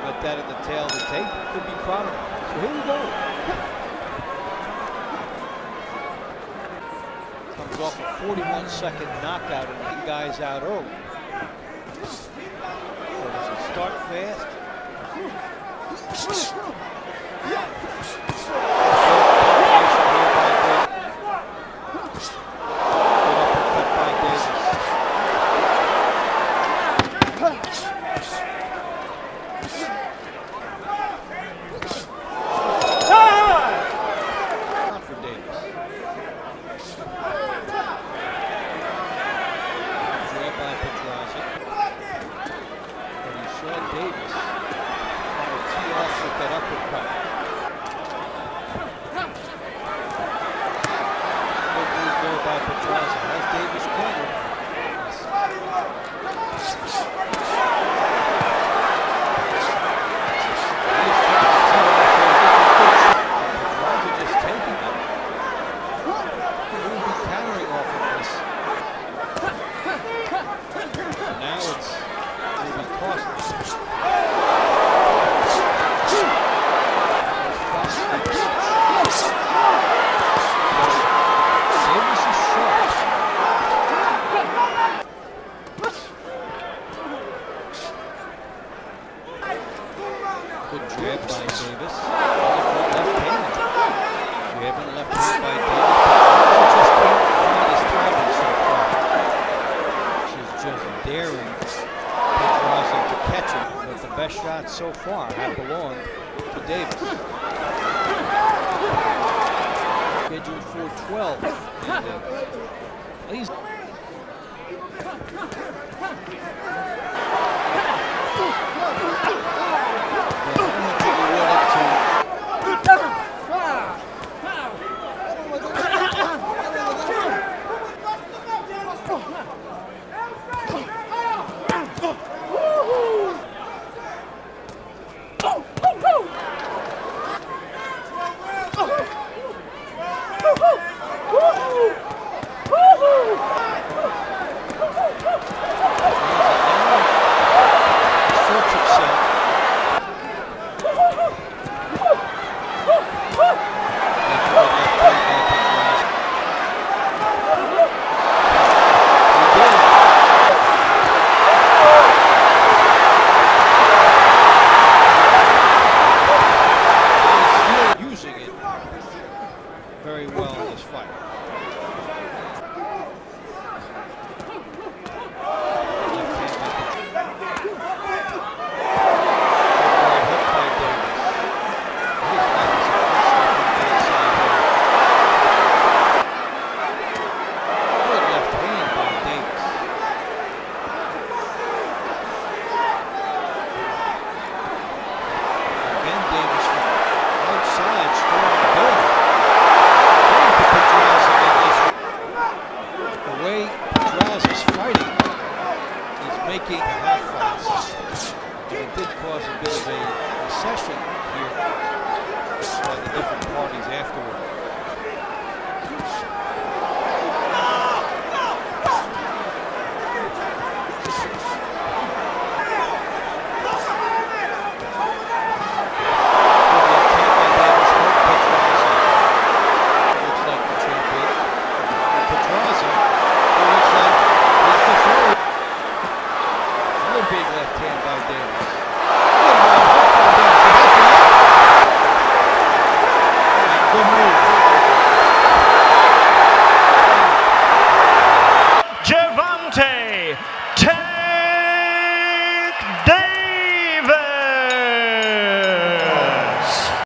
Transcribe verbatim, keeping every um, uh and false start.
at that in the tail of the tape, could be proud of it. So here we go. Comes off a forty-one second knockout and the guy's out early. So does it start fast? Davis trying to tee off with that uppercut. Good move there by Pedraza. Has Davis cornered. Pedraza just taking it. He will be countering off of this. And now it's maybe costly. Good jab by Davis. Left hand. Jab and left hand by Davis. He just can't find his timing so far. She's just daring Pedraza to catch him. But the best shots so far have belonged to Davis. Scheduled for twelve. And, uh, please. Very well in this fight. Making half fights. It did cause a bit of a recession here by the different parties afterward. Looks like the champion. Pedraza, who looks like he's deferred. Big left hand by Davis. Good move.